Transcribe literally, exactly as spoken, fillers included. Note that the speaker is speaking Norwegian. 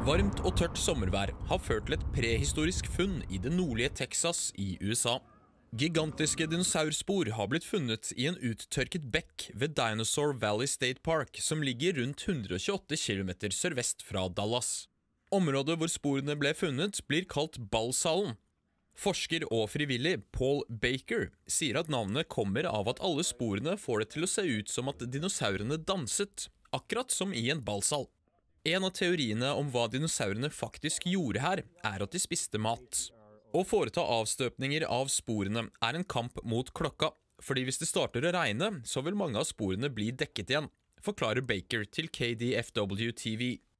Varmt og tørt sommervær har ført til et prehistorisk funn i det nordlige Texas i U S A. Gigantiske dinosaurspor har blitt funnet i en uttørket bekk ved Dinosaur Valley State Park, som ligger rundt hundre og tjueåtte kilometer sørvest fra Dallas. Området hvor sporene ble funnet blir kalt Ballsalen. Forsker og frivillig Paul Baker sier at navnet kommer av at alle sporene får det til å se ut som at dinosaurene danset, akkurat som i en ballsal. En av teoriene om hva dinosaurene faktisk gjorde her, er at de spiste mat. Å foreta avstøpninger av sporene er en kamp mot klokka, fordi hvis det starter å regne, så vil mange av sporene bli dekket igjen, forklarer Baker til K D F W T V.